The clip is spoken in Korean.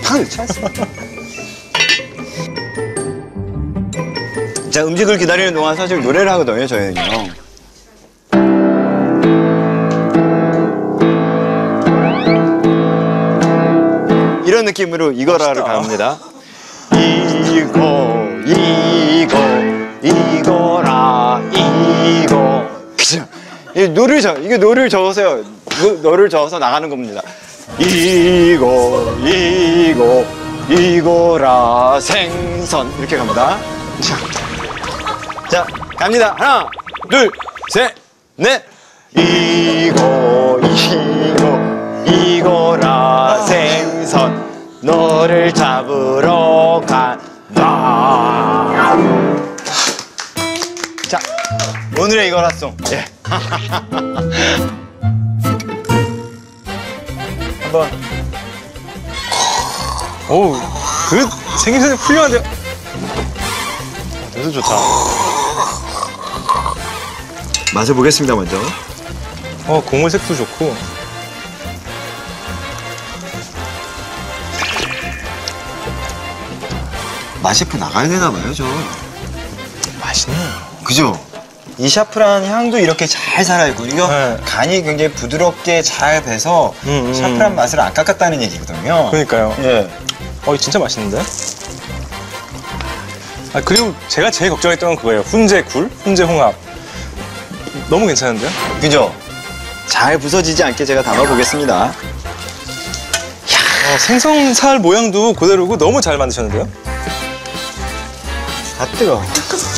다 넣지 않습니다. 자, 음식을 기다리는 동안 사실 노래를 하거든요, 저희는요. 이런 느낌으로 이거라를 갑니다. 이거라, 이거. 그죠? 이게 노를 저으세요. 노를 저어서 나가는 겁니다. 이거라, 생선. 이렇게 갑니다. 자, 갑니다. 하나, 둘, 셋, 넷. 이거라, 생선. 너를 잡으러 간다. 자, 오늘의 이거라송. 예. 한번. 오, 그 생김새 훌륭한데요? 냄새 좋다. 맛을 보겠습니다, 먼저. 국물 색도 좋고. 맛이 나가야 되나 봐요, 저. 맛있네요. 그죠? 이 샤프란 향도 이렇게 잘 살아있고, 이거 네. 간이 굉장히 부드럽게 잘 배서 샤프란 맛을 안 깎았다는 얘기거든요. 그러니까요. 예. 진짜 맛있는데? 그리고 제가 제일 걱정했던 건 그거예요. 훈제 굴, 훈제 홍합. 너무 괜찮은데요? 그죠? 잘 부서지지 않게 제가 담아보겠습니다. 생선살 모양도 그대로고 너무 잘 만드셨는데요? 아, 뜨거워.